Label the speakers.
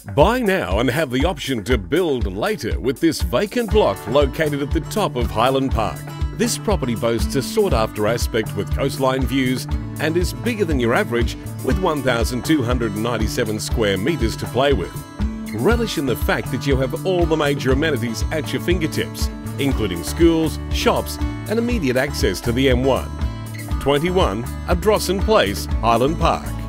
Speaker 1: Buy now and have the option to build later with this vacant block located at the top of Highland Park. This property boasts a sought-after aspect with coastline views and is bigger than your average with 1,297 square metres to play with. Relish in the fact that you have all the major amenities at your fingertips, including schools, shops and immediate access to the M1. 21 Ardrossan Place, Highland Park.